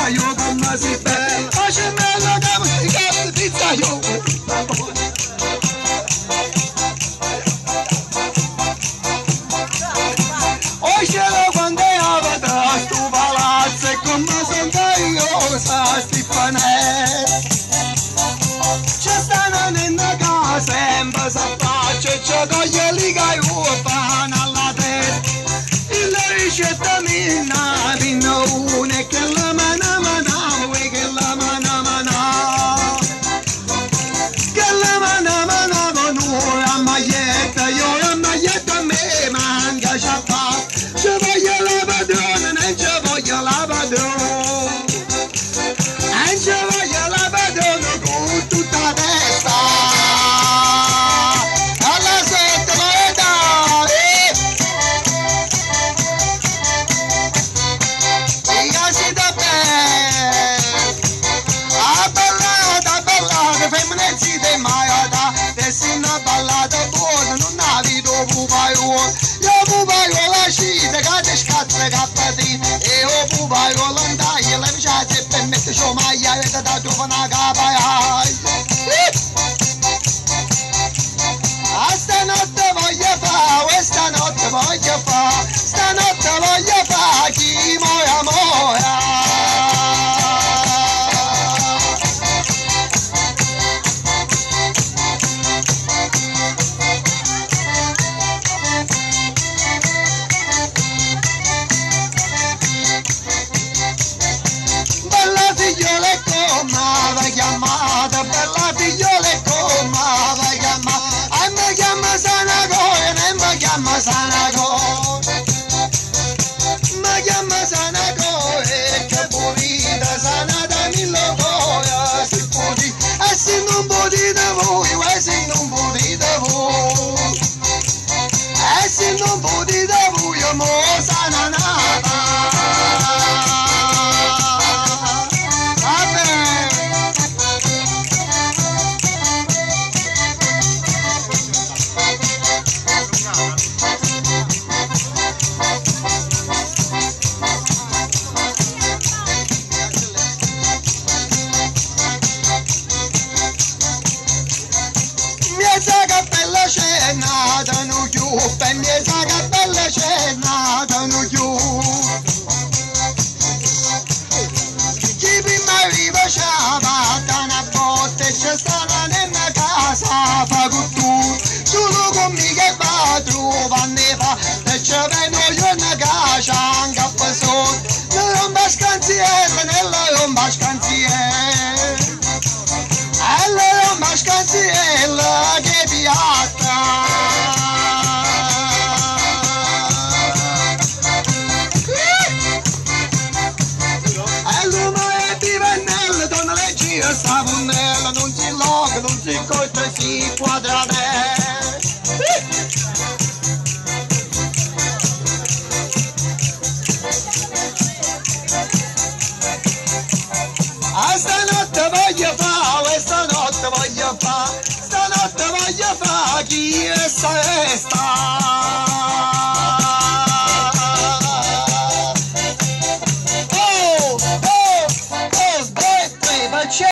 io come si bella, facemela che musica pizza io. Oh cielo quando vado sto palazzo e come sento io sa Stefanè. C'è stanno in casa sempre s'affaccia e c'è toglie lì che io fanno alla testa. E la ricetta minna una e che la manamana e che la manamana. Che la manamana con una maglietta, io la maglietta a me manca ciappa. Ci voglio la padrona, non ci voglio la padrona. Non ci voglio la padrona con tutta la testa. Alla sette l'età. I casi da bene. Ballata, femmine zite maiata. Dessina ballata buona, non avito pupaiolo. Io pupaiolo la scita, che ti scazza cappati. E o pupaiolo andai, la viciata e per mettere ciò maglia, e da giovane a capai. A stanotte voglio fa, stanotte voglio fa, stanotte voglio fa, chi moia moia. Bella figliola e come va chiamata, bella figliola e come va chiamata, e mi chiama Sanagoia, e mi chiama Sanagoia, mi chiama Sanagoia, che pulita, sanata mille goia, si puti, e se non potete voi, e se non potete voi, e se non potete voi, mo sananata. Miesa cappella scena da New York, miesa cappella scena da New York. Chi prima arriva c'ava da una botte, c'è stata nella casa fa cultura. Solo con me che va trovare fa, e c'è vengo io una casa anche a passato. Non rompa scanziella, nella rompa scanziella. Allora ma scanziella che piatta. Allora è divennella, donna legge savonnella, non si loga, non si costa, si quadranella. Stanotte voglio fa, stanotte voglio fa, stanotte voglio fa, chi è sta?